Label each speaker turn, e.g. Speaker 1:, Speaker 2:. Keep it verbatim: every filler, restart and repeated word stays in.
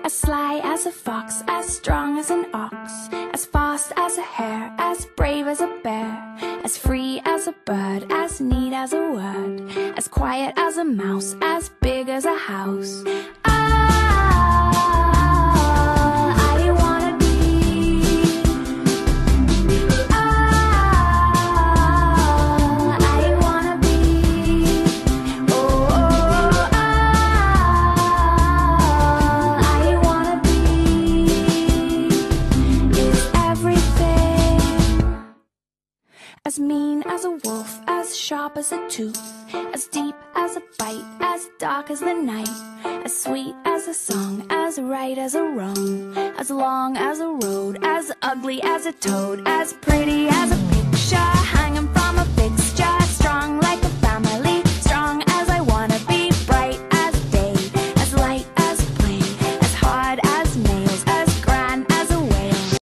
Speaker 1: As sly as a fox, as strong as an ox, as fast as a hare, as brave as a bear, as free as a bird, as neat as a word, as quiet as a mouse, as big as a house. Ah, I wanna be. Ah, I wanna be. Oh, ah, I wanna be. Is everything. As mean as a wolf, as sharp as a tooth, as deep as a bite, as dark as the night, as sweet as a song, as right as a wrong, as long as a road, as ugly as a toad, as pretty as a